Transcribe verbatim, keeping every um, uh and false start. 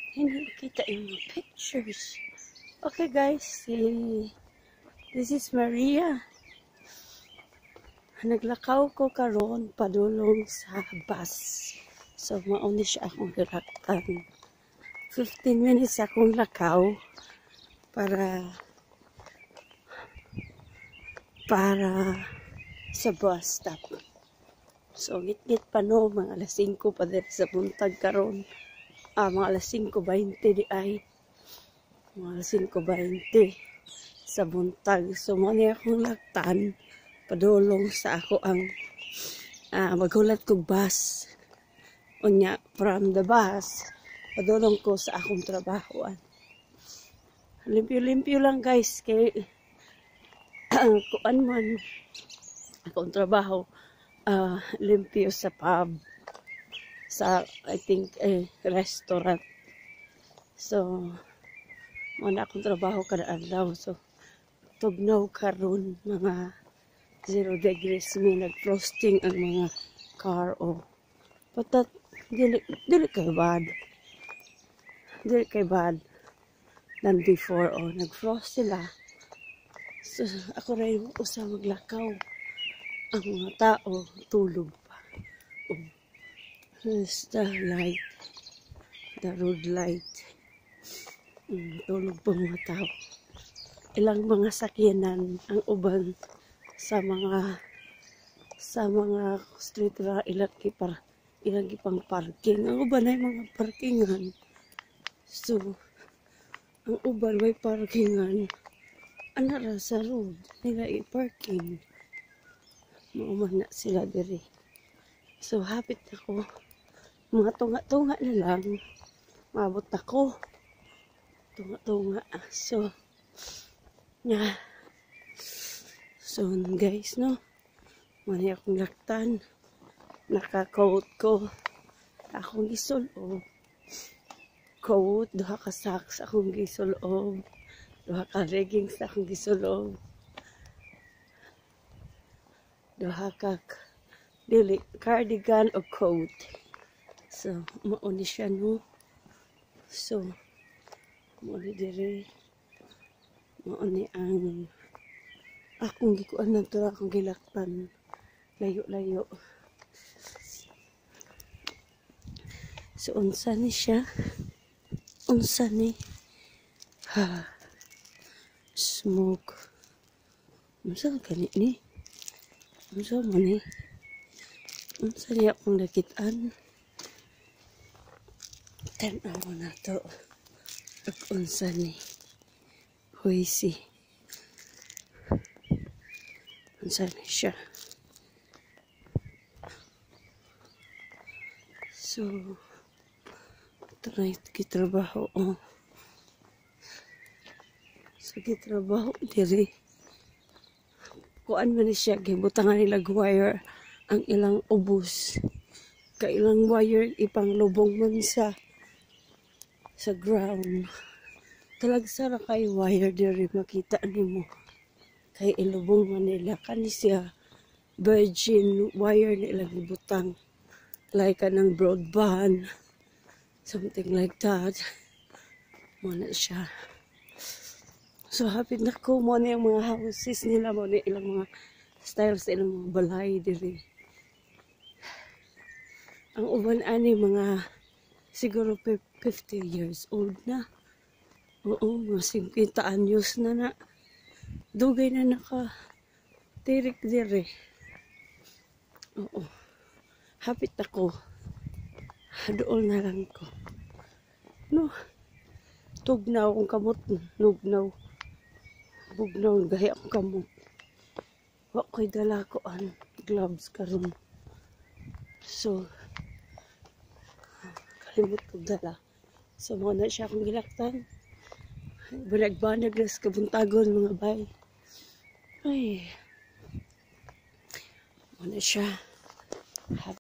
Hindi kita yung mga pictures. Okay guys, si this is Maria. Naglakaw ko karon padulong sa bus. So mauni siya akong gilaktan. fifteen minutes akong lakaw para para sa bus stop. So git-git pa no, mga alas singko pa din sa buntag karon. Ah, mga alas singko bainte di ay. Mga alas singko bainte sa buntag. So mo niya akong laktan padulong sa ako ang ah, maghulat kong bus. Unya from the bus padulong ko sa akong trabahoan. Limpyo-limpyo lang guys kay kuan man akong trabaho uh, limpyo sa pub sa I think eh, restaurant. So muna akong trabaho kada adlaw. So tugnaw karon mga zero degrees may nag-frosting ang mga car o patat dili, dili kay bad dili kay bad than before o nag-frost sila. So ako rin usa maglakaw ang mga tao tulog pa. Oh, here's the light, the road light. Mm, tulog pa mga tao. Ilang mga sakyanan ang uban sa mga sa mga street ra ilang kipar ilang gipang parking. Ang uban ay mga parkingan. So ang uban may parkingan ana ra sa road nila i-parking. Mauman na sila diri. So hapit ako mga tunga-tunga na lang maabot ako tunga-tunga. So yeah. So guys no, mali akong laktan, naka-coat ko akong gisulob, coat duha ka socks akong gisulob, duha ka leggings akong gisulob, duha ka dili cardigan o coat. So mauni siya no. So mauni diri mauni ang akong gikuan na to akong gilaktan layo-layo. So unsa ni siya, unsa ni ha smoke unsa gani ni unsa man ni unsa ni akong nakitaan tan-aw na to ug unsa ni hoisi unsa ni siya. So try gitrabaho oh. So gitrabaho diri kuan man siya gibutangan nila wire ang ilang ubos ka ilang wire ipanglubong man sa sa ground. Talagsa ra kay wire diri makita nimo kay ilubong man nila kani siya virgin wire nila gibutang like kanang broadband something like that mo na siya. So hapit na ko mo na yung mga houses nila mo na ilang mga styles sa ilang mga balay diri. Ang uban ani mga siguro fifty years old na. Oo, mga fifty anyos na na. Dugay na naka tirik diri. Oo. Hapit ako. Dool na lang ko. No. Tugnaw akong kamot. Nugnaw. Bugnaw. Gahi akong kamot. Wak ko'y dala ko an gloves karon. So, kalimut ko dala. So, mga na siya akong gilaktan. Banag-banag na sa kabuntagon mga bay. Ay. Mga na siya.